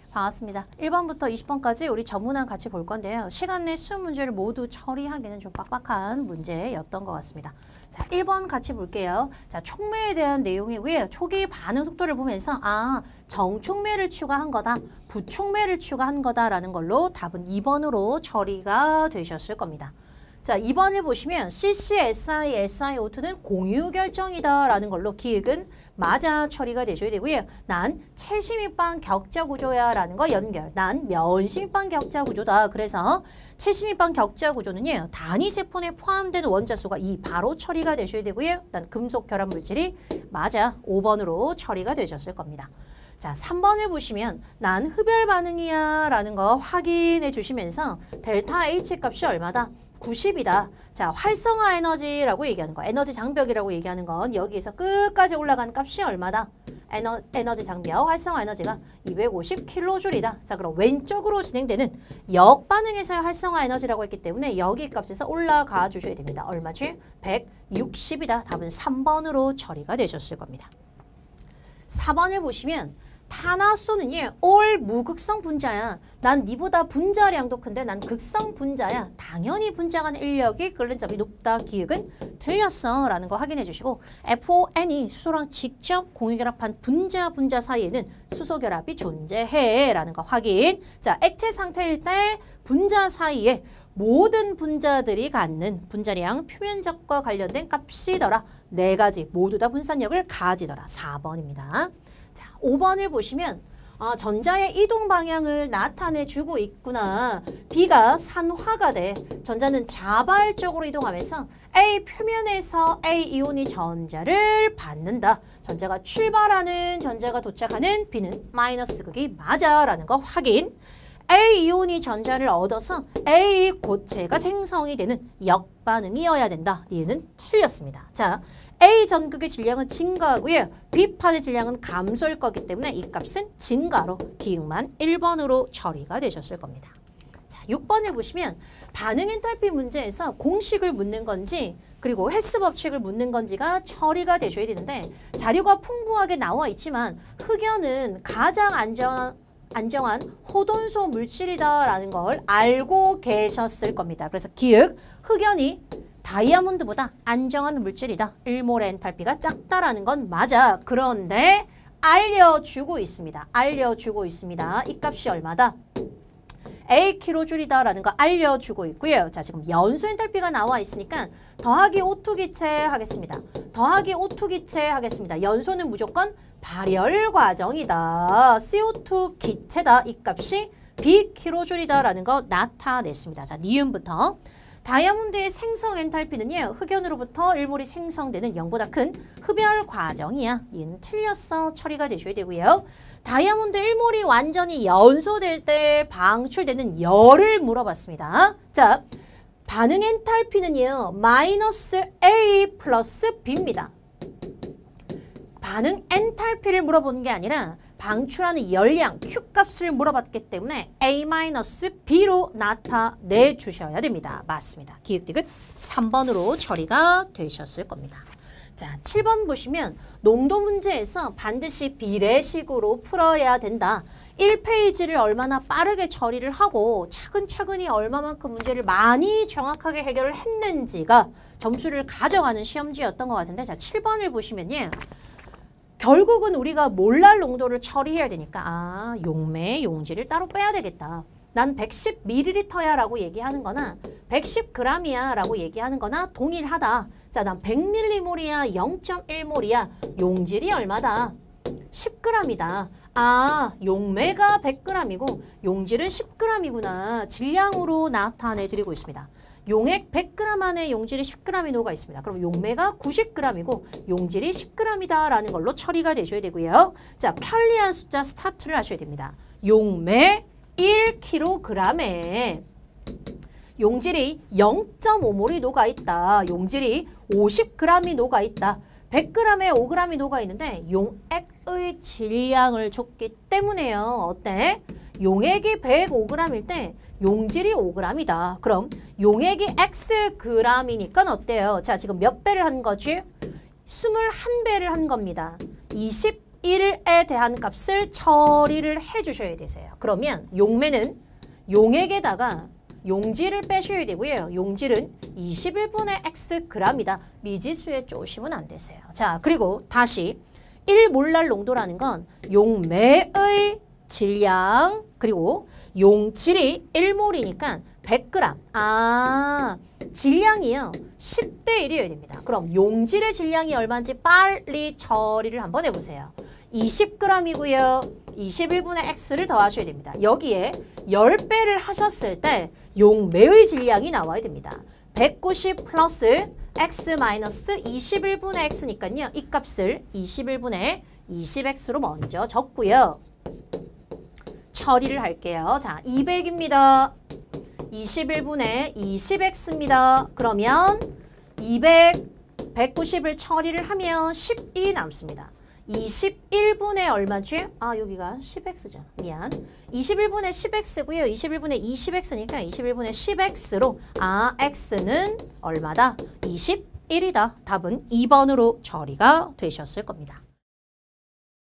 반갑습니다. 1번부터 20번까지 우리 전문항 같이 볼 건데요. 시간 내 수능 문제를 모두 처리하기는 좀 빡빡한 문제였던 것 같습니다. 자, 1번 같이 볼게요. 자, 촉매에 대한 내용이고요. 초기 반응 속도를 보면서 정촉매를 추가한 거다, 부촉매를 추가한 거다라는 걸로 답은 2번으로 처리가 되셨을 겁니다. 자, 2번을 보시면 CCSI, SiO2는 공유 결정이다 라는 걸로 기획은 맞아 처리가 되셔야 되고요. 난 채심입방 격자 구조야 라는 거 연결. 난 면심입방 격자 구조다. 그래서 채심입방 격자 구조는요. 단위 세포에 포함된 원자수가 2 바로 처리가 되셔야 되고요. 난 금속 결합 물질이 맞아 5번으로 처리가 되셨을 겁니다. 자, 3번을 보시면 난 흡열 반응이야 라는 거 확인해 주시면서 델타 H 값이 얼마다? 90이다. 자, 활성화 에너지라고 얘기하는 거, 에너지 장벽이라고 얘기하는 건 여기에서 끝까지 올라간 값이 얼마다? 에너지 장벽, 활성화 에너지가 250kJ이다. 자, 그럼 왼쪽으로 진행되는 역반응에서의 활성화 에너지라고 했기 때문에 여기 값에서 올라가 주셔야 됩니다. 얼마지? 160이다. 답은 3번으로 처리가 되셨을 겁니다. 4번을 보시면 탄화수는요, 올 무극성 분자야. 난 니보다 분자량도 큰데 난 극성 분자야. 당연히 분자간 인력이 끓는 점이 높다. 기획은 틀렸어 라는 거 확인해 주시고, FON이 수소랑 직접 공유결합한 분자 사이에는 수소결합이 존재해 라는 거 확인. 자, 액체 상태일 때 분자 사이에 모든 분자들이 갖는 분자량 표면적과 관련된 값이더라. 4가지 모두 다 분산력을 가지더라. 4번입니다. 자, 5번을 보시면 전자의 이동 방향을 나타내 주고 있구나. B가 산화가 돼. 전자는 자발적으로 이동하면서 A 표면에서 A 이온이 전자를 받는다. 전자가 출발하는, 전자가 도착하는 B는 마이너스 극이 맞아 라는 거 확인. A 이온이 전자를 얻어서 A 고체가 생성이 되는 역반응이어야 된다. 얘는 틀렸습니다. 자, A 전극의 질량은 증가하고요. B판의 질량은 감소할 거기 때문에 이 값은 증가로 기억만 1번으로 처리가 되셨을 겁니다. 자, 6번을 보시면 반응 엔탈피 문제에서 공식을 묻는 건지 그리고 헬스 법칙을 묻는 건지가 처리가 되셔야 되는데 자료가 풍부하게 나와 있지만 흑연은 가장 안정한 호돈소 물질이다라는 걸 알고 계셨을 겁니다. 그래서 기억, 흑연이 다이아몬드보다 안정한 물질이다. 1몰의 엔탈피가 작다라는 건 맞아. 그런데 알려주고 있습니다. 이 값이 얼마다? A킬로줄이다라는 거 알려주고 있고요. 자, 지금 연소 엔탈피가 나와 있으니까 더하기 O2 기체 하겠습니다. 연소는 무조건 발열 과정이다. CO2 기체다. 이 값이 B킬로줄이다라는 거 나타냈습니다. 자, 니은부터. 다이아몬드의 생성 엔탈피는요. 흑연으로부터 1몰이 생성되는 0보다 큰 흡열 과정이야. 얘는 틀렸어. 처리가 되셔야 되고요. 다이아몬드 1몰이 완전히 연소될 때 방출되는 열을 물어봤습니다. 자, 반응 엔탈피는요. 마이너스 A 플러스 B입니다. 반응 엔탈피를 물어보는 게 아니라 방출하는 열량, Q값을 물어봤기 때문에 A-B로 나타내 주셔야 됩니다. 맞습니다. 기획디귿 3번으로 처리가 되셨을 겁니다. 자, 7번 보시면 농도 문제에서 반드시 비례식으로 풀어야 된다. 1페이지를 얼마나 빠르게 처리를 하고 차근차근히 얼마만큼 문제를 많이 정확하게 해결을 했는지가 점수를 가져가는 시험지였던 것 같은데, 자, 7번을 보시면요. 결국은 우리가 몰랄 농도를 처리해야 되니까 용매, 용지를 따로 빼야 되겠다. 난 110ml야 라고 얘기하는 거나 110g이야 라고 얘기하는 거나 동일하다. 자, 난 100mm몰이야 0.1몰이야. 용질이 얼마다? 10g이다. 용매가 100g이고 용질은 10g이구나. 질량으로 나타내드리고 있습니다. 용액 100g 안에 용질이 10g이 녹아 있습니다. 그럼 용매가 90g이고 용질이 10g이다 라는 걸로 처리가 되셔야 되고요. 자, 편리한 숫자 스타트를 하셔야 됩니다. 용매 1kg에 용질이 0.5몰이 녹아 있다. 용질이 50g이 녹아 있다. 100g에 5g이 녹아 있는데 용액의 질량을 줬기 때문에요. 어때? 용액이 105g일 때 용질이 5g이다. 그럼 용액이 Xg이니까 어때요? 자, 지금 몇 배를 한 거지? 21배를 한 겁니다. 1에 대한 값을 처리를 해주셔야 되세요. 그러면 용매는 용액에다가 용질을 빼셔야 되고요. 용질은 21분의 x g이다. 미지수에 쪼시면 안 되세요. 자, 그리고 다시 1몰랄 농도라는 건 용매의 질량 그리고 용질이 1몰이니까 100g. 질량이요. 10대 1이어야 됩니다. 그럼 용질의 질량이 얼마인지 빨리 처리를 한번 해보세요. 20g이고요. 21분의 x를 더하셔야 됩니다. 여기에 10배를 하셨을 때 용매의 질량이 나와야 됩니다. 190 플러스 x 마이너스 21분의 x니까요. 이 값을 21분의 20x로 먼저 적고요. 처리를 할게요. 자, 200입니다. 21분의 20x입니다. 그러면 190을 처리를 하면 10이 남습니다. 21분의 얼마지? 여기가 10x죠. 미안. 21분의 10x고요. 21분의 20x니까 21분의 10x로 x는 얼마다? 21이다. 답은 2번으로 처리가 되셨을 겁니다.